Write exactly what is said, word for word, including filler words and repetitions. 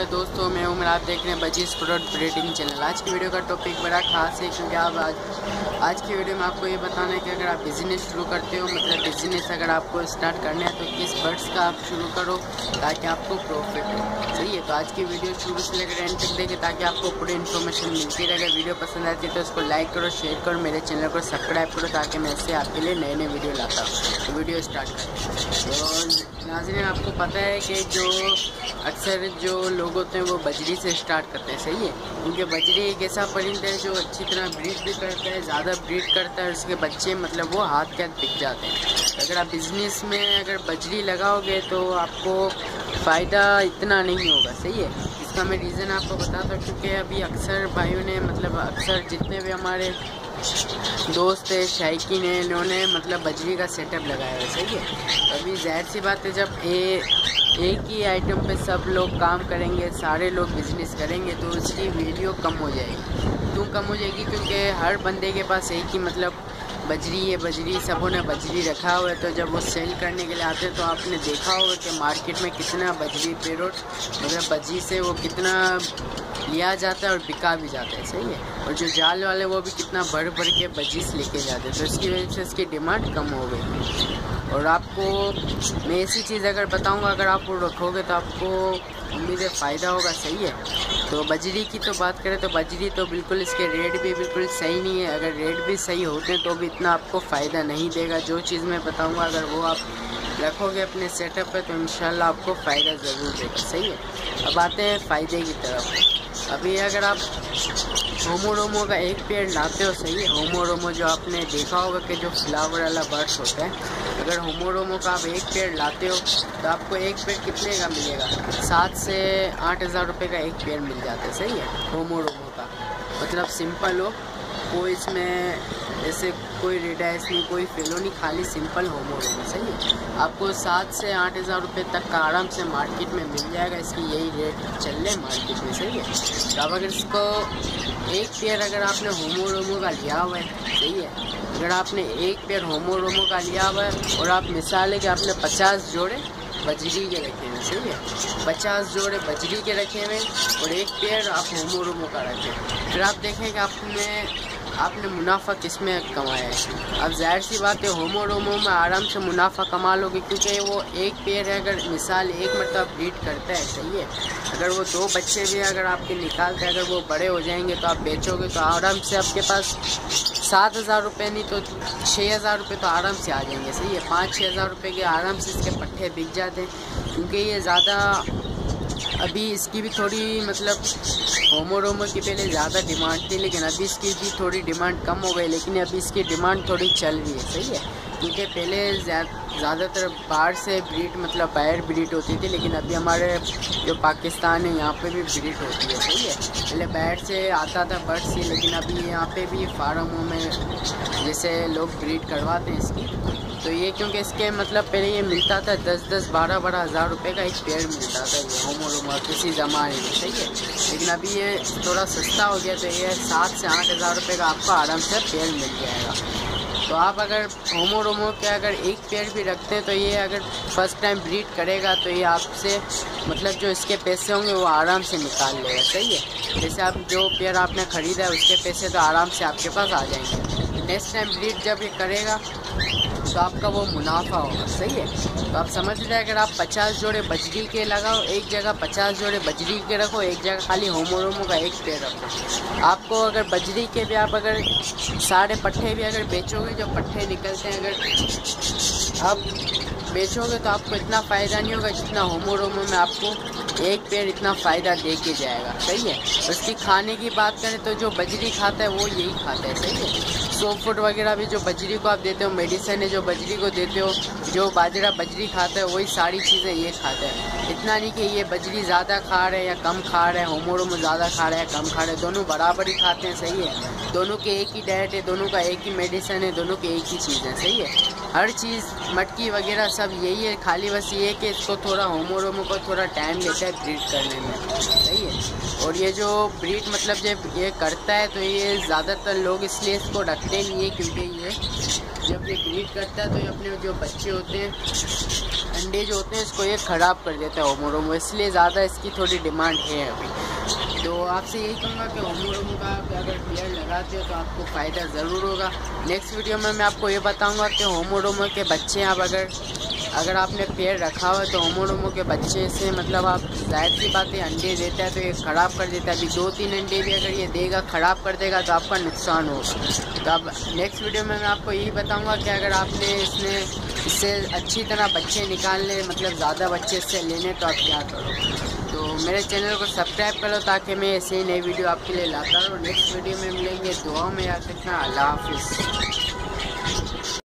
मेरे दोस्तों, मैं उम्र आप देख रहे हैं बजीज प्रोडक्ट ब्रीडिंग चैनल। आज की वीडियो का टॉपिक बड़ा खास है क्योंकि आप आज आज की वीडियो में आपको ये बताना है कि अगर आप बिज़नेस शुरू करते हो, मतलब बिज़नेस अगर आपको स्टार्ट करना है तो किस बर्ड्स का आप शुरू करो ताकि आपको प्रॉफिट हो। सही है, तो आज की वीडियो शुरू से लेकर एंड तक देखें ताकि आपको पूरी इन्फॉर्मेशन मिलती रहे। अगर वीडियो पसंद आती है तो उसको लाइक करो, शेयर करो, मेरे चैनल को सब्सक्राइब करो ताकि मैं इससे आपके लिए नए नए वीडियो लाता हूँ। तो वीडियो स्टार्ट करें। तो नाज़रीन, आपको पता है कि जो अक्सर जो लोग होते हैं वो बजरी से स्टार्ट करते हैं। सही है, क्योंकि बजरी एक ऐसा परिंदा है जो अच्छी तरह ब्रीड भी करता है, ज़्यादा ब्रीड करता है, उसके बच्चे मतलब वो हाथ के हाथ बिक जाते हैं। अगर आप बिज़नेस में अगर बजरी लगाओगे तो आपको फ़ायदा इतना नहीं होगा। सही है, इसका मैं रीज़न आपको बताता हूँ क्योंकि अभी अक्सर भाइयों ने मतलब अक्सर जितने भी हमारे दोस्त है, शायकीन है, इन्होंने मतलब बजरी का सेटअप लगाया है। सही है, तो अभी जाहिर सी बात है जब ए एक ही आइटम पे सब लोग काम करेंगे, सारे लोग बिजनेस करेंगे तो उसकी वीडियो कम हो जाएगी। क्यों कम हो जाएगी? क्योंकि हर बंदे के पास एक ही मतलब बजरी है, बजरी सबों ने बजरी रखा हुआ है। तो जब वो सेल करने के लिए आते हैं तो आपने देखा होगा कि मार्केट में कितना बजरी पेरोट मतलब बजरी से वो कितना लिया जाता है और बिका भी जाता है। सही है, और जो जाल वाले वो भी कितना भर भर के बजीस लेके जाते हैं, तो इसकी वजह से इसकी डिमांड कम हो गई। और आपको मैं ऐसी चीज़ अगर बताऊंगा, अगर आप वो रखोगे तो आपको उम्मीद है फ़ायदा होगा। सही है, तो बजरी की तो बात करें तो बजरी तो बिल्कुल इसके रेट भी बिल्कुल सही नहीं है। अगर रेट भी सही होते तो भी इतना आपको फ़ायदा नहीं देगा। जो चीज़ मैं बताऊंगा अगर वो आप रखोगे अपने सेटअप पे तो इंशाल्लाह आपको फ़ायदा ज़रूर देगा। सही है, अब आते हैं फ़ायदे की तरफ। अभी अगर आप होमोरोमो का एक पेड़ लाते हो, सही है, होमोरोमो जो आपने देखा होगा कि जो फ्लावर वाला बर्ड्स होता है, अगर होमोरोमो का आप एक पेड़ लाते हो तो आपको एक पेड़ कितने का मिलेगा? सात से आठ हज़ार रुपये का एक पेड़ मिल जाता है। सही है, होमोरोमो का मतलब सिंपल हो, कोई इसमें जैसे कोई रेडाइस नहीं, कोई फेलो नहीं, खाली सिंपल होमोरोमो। सही है, आपको सात से आठ हज़ार रुपये तक का आराम से मार्केट में मिल जाएगा। इसकी यही रेट चल रहे मार्केट में। सही है, तो अब अगर इसको एक पेड़ अगर आपने होमोरोमो का लिया हुआ है, सही है, अगर आपने एक पेड़ होमोरोमो का लिया हुआ है और आप मिसाल है कि आपने पचास जोड़े बजरी के रखे हुए, सही है, पचास जोड़े बजरी के रखे हुए और एक पेड़ आप होमोरोमो का रखें, फिर आप देखें कि आपने आपने मुनाफा किस में कमाया है। अब जाहिर सी बात है होमोरोमो में आराम से मुनाफा कमा लोगे क्योंकि वो एक पेड़ है, अगर मिसाल एक मतलब ब्रीड करता है। सही है, अगर वो दो बच्चे भी अगर आपके निकालते हैं, अगर वो बड़े हो जाएंगे तो आप बेचोगे तो आराम से आपके पास सात हज़ार रुपये नहीं तो छः हज़ार रुपये तो आराम से आ जाएंगे। सही है, पाँच छः हज़ार रुपये के आराम से इसके पट्टे बिक जाते हैं क्योंकि ये ज़्यादा अभी इसकी भी थोड़ी मतलब होमोरोमो की पहले ज़्यादा डिमांड थी लेकिन अभी इसकी भी थोड़ी डिमांड कम हो गई, लेकिन अभी इसकी डिमांड थोड़ी चल रही है। सही है, क्योंकि पहले ज़्यादातर बाहर से ब्रीड मतलब बाहर ब्रीड होती थी, लेकिन अभी हमारे जो पाकिस्तान है यहाँ पे भी ब्रीड होती है। सही है, पहले बाहर से आता था बर्ड से, लेकिन अभी यहाँ पे भी फार्मों में जैसे लोग ब्रीड करवाते हैं इसकी। तो ये क्योंकि इसके मतलब पहले ये मिलता था दस दस बारह बारह हज़ार रुपये का एक पेड़ मिलता था ये होमोरोमो किसी ज़माने में। सही है, लेकिन अभी ये थोड़ा सस्ता हो गया तो ये सात से आठ हज़ार रुपये का आपको आराम से पेड़ मिल जाएगा। तो आप अगर होमोरोमो के अगर एक पेड़ भी रखते हैं तो ये अगर फर्स्ट टाइम ब्रीड करेगा तो ये आपसे मतलब जो इसके पैसे होंगे वो आराम से निकाल लेगा। सही है, जैसे आप जो पेड़ आपने ख़रीदा है उसके पैसे तो आराम से आपके पास आ जाएंगे। नेक्स्ट टाइम ब्रीड जब ये करेगा तो आपका वो मुनाफा होगा। सही है, तो आप समझ रहे हैं, अगर आप पचास जोड़े बजरी के लगाओ, एक जगह पचास जोड़े बजरी के रखो, एक जगह खाली होमोरोमो का एक पेड़ रखो, आपको अगर बजरी के भी आप अगर सारे पट्टे भी अगर बेचोगे, जो पट्टे निकलते हैं अगर आप बेचोगे तो आपको इतना फ़ायदा नहीं होगा जितना होमोरोमो में आपको एक पेड़ इतना फ़ायदा दे के जाएगा। सही है, उसकी खाने की बात करें तो जो बजरी खाता है वो यही खाता है। सही है, सो फूड वगैरह भी जो बजरी को आप देते हो, मेडिसिन है जो बजरी को देते हो, जो बाजरा बजरी खाता है वही सारी चीज़ें ये खाता है। इतना नहीं कि ये बजरी ज़्यादा खा रहे हैं या कम खा रहे हैं, होमोरोमो ज़्यादा खा रहे हैं या कम खा रहे हैं, दोनों बराबर ही खाते हैं। सही है, दोनों के एक ही डाइट है, दोनों का एक ही मेडिसिन है, दोनों के एक ही चीज़ है। सही है, हर चीज़ मटकी वगैरह सब यही है, खाली बस ये है कि इसको थोड़ा होमोरोमो को थोड़ा टाइम लेता है ब्रीड करने में। सही है, और ये जो ब्रीड मतलब जब ये करता है तो ये ज़्यादातर लोग इसलिए इसको रखते नहीं है क्योंकि ये जब ये ब्रीड करता है तो ये अपने जो बच्चे होते हैं अंडे जो होते हैं इसको ये ख़राब कर देता है होमोडोमो, इसलिए ज़्यादा इसकी थोड़ी डिमांड है अभी। तो आपसे यही कहूँगा कि होमोडोमो का अगर पेड़ लगाते हो तो आपको फ़ायदा ज़रूर होगा। नेक्स्ट वीडियो में मैं आपको ये बताऊँगा कि होमोडोमो के बच्चे आप अगर अगर आपने पेड़ रखा हुआ है तो होमोडोमो के बच्चे से मतलब आप जाहिर सी बात है अंडे देता है तो ये ख़राब कर देता है। अभी दो तीन अंडे भी अगर ये देगा ख़राब कर देगा तो आपका नुकसान होगा। तो अब नेक्स्ट वीडियो में मैं आपको यही बताऊंगा कि अगर आपने इसने इससे अच्छी तरह बच्चे निकालने मतलब ज़्यादा बच्चे इससे लेने तो आप क्या करो। तो मेरे चैनल को सब्सक्राइब करो ताकि मैं ऐसे ही नई वीडियो आपके लिए लाता रहूँ। नेक्स्ट वीडियो में मिलेंगे, दुआ में याद रखना। अल्लाह हाफिज़।